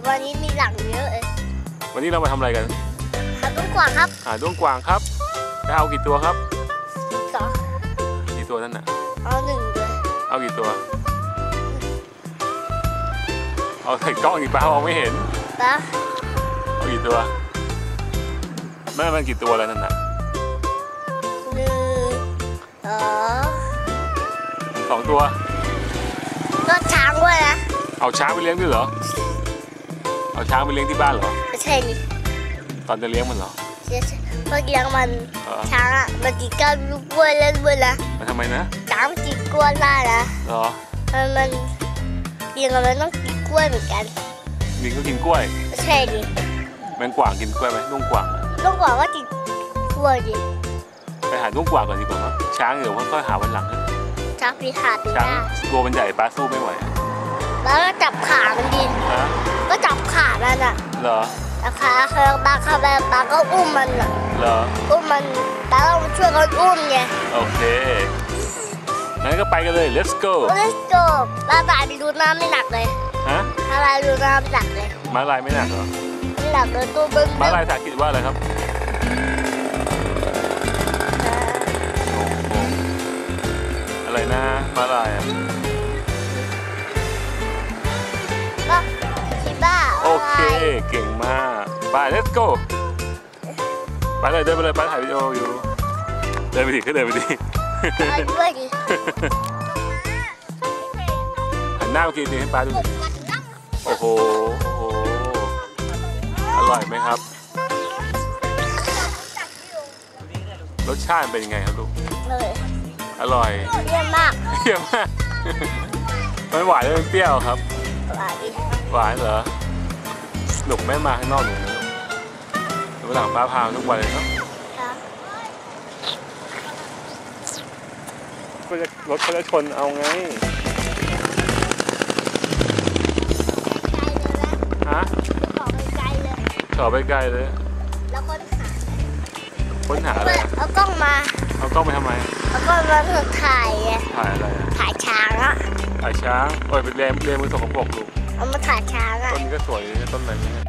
วันนี้มีหลังเยอะเลยวันนี้เรามาทำอะไรกันหาด้วงกวางครับหาด้วงกวางครับจะเอากี่ตัวครับ 2 กี่ตัวนั่นน่ะเอา1เลยเอากี่ตัวเอาใส่กล้องอีกเปล่ามองไม่เห็นปะเอากี่ตัวแม่มันกี่ตัวแล้วนั่นน่ะ2 ตัวก็ช้างด้วยนะเอาช้างไปเลี้ยงด้วยเหรอเอาช้างไปเลี้ยงที่บ้านเหรอไม่ใช่นี่ตอนจะเลี้ยงมันเหรอพอเลี้ยงมันช้างอ่ะมันกินก้านกล้วยเล่นด้วยนะมันทำไมนะช้างกินกล้วยได้นะเหรอมันเลี้ยงมันต้องกินกล้วยเหมือนกันลิงก็กินกล้วยไม่ใช่ดิแมงกวางกินกล้วยไหมด้วงกวางด้วงกวางก็กินกล้วยดิไปหาด้วงกวางก่อนดีกว่าครับช้างเดี๋ยวค่อยๆหาวันหลังช้างปีขาดช้างตัวมันใหญ่ป้าสู้ไม่ไหวแล้วก็จับขามันดินก็จับขามันอ่ะเหรอขาบางก็อุ้มมันอ่ะเหรออุ้มมันแล้วเราช่วยกันอุ้มไงโอเคงั้นก็ไปกันเลย let's go มาลายดูน้ำไม่หนักเลยมาลายดูน้ำไม่หนักเลยมาลายไม่หนักเหรอไม่หนักเลยตัวเบิ้งมาลายภาษาอังกฤษว่าอะไรครับอะไรนะมาลายอ่ะก็ชิบ้าโอเคเก่งมากไป let's go ไปเลยเดินไปเลยไปถ่ายวิดีโออยู่เดินไปดิก็เดินไปดิด้วยดิหันหน้ามากินดิให้ป้าดูโอ้โหอร่อยไหมครับรสชาติเป็นยังไงครับลูกอร่อยเยี่ยมมากเยี่ยมมากไม่หวานเลยเปรี้ยวครับหวานเหรอหนุกไม่มาข้างนอกหนูวันหลังป้าพาทุกวันเลยเนาะรถเขาจะชนเอาไงฮะขอไปไกลเลยแล้วค้นหาอะไรเอากล้องมาเอากล้องไปทำไมเอากล้องมาเพื่อถ่ายอะไรถ่ายช้างอะถ่ายช้างโอ้ยเป็นเรียนมือสกปรกลูกเอามาถ่ายช้างอะต้นนี้ก็สวยต้นไหนเนี่ย